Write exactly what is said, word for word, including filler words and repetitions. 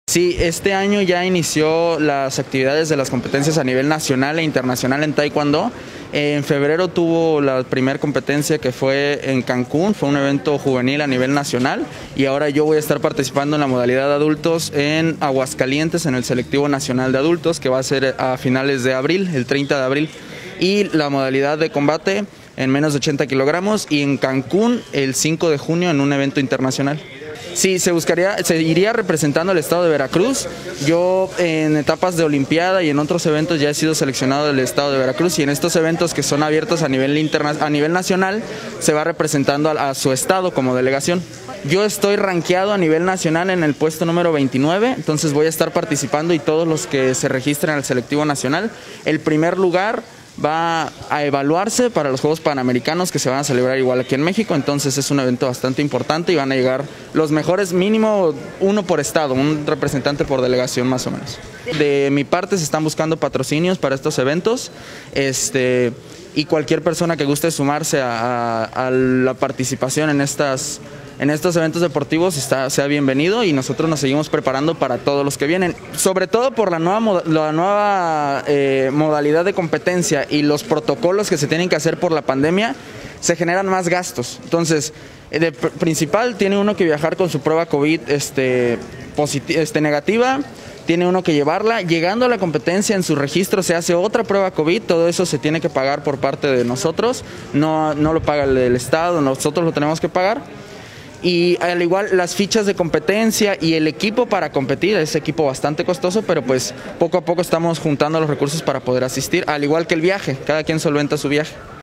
Sí, este año ya inició las actividades de las competencias a nivel nacional e internacional en Taekwondo. En febrero tuvo la primera competencia que fue en Cancún, fue un evento juvenil a nivel nacional y ahora yo voy a estar participando en la modalidad de adultos en Aguascalientes, en el selectivo nacional de adultos, que va a ser a finales de abril, el treinta de abril, y la modalidad de combate en menos de ochenta kilogramos y en Cancún el cinco de junio en un evento internacional. Sí, se buscaría, se iría representando al estado de Veracruz. Yo en etapas de Olimpiada y en otros eventos ya he sido seleccionado del estado de Veracruz y en estos eventos que son abiertos a nivel interna, a nivel nacional se va representando a, a su estado como delegación. Yo estoy rankeado a nivel nacional en el puesto número veintinueve, entonces voy a estar participando y todos los que se registren al selectivo nacional. El primer lugar va a evaluarse para los Juegos Panamericanos que se van a celebrar igual aquí en México, entonces es un evento bastante importante y van a llegar los mejores, mínimo uno por estado, un representante por delegación más o menos. De mi parte se están buscando patrocinios para estos eventos, este, y cualquier persona que guste sumarse a, a, a la participación en estas En estos eventos deportivos está, sea bienvenido y nosotros nos seguimos preparando para todos los que vienen, sobre todo por la nueva, la nueva eh, modalidad de competencia y los protocolos que se tienen que hacer por la pandemia, se generan más gastos. Entonces, de principal tiene uno que viajar con su prueba COVID este, este, negativa, tiene uno que llevarla, llegando a la competencia en su registro se hace otra prueba COVID, todo eso se tiene que pagar por parte de nosotros, no, no lo paga el, el Estado, nosotros lo tenemos que pagar. Y al igual las fichas de competencia y el equipo para competir, es equipo bastante costoso, pero pues poco a poco estamos juntando los recursos para poder asistir, al igual que el viaje, cada quien solventa su viaje.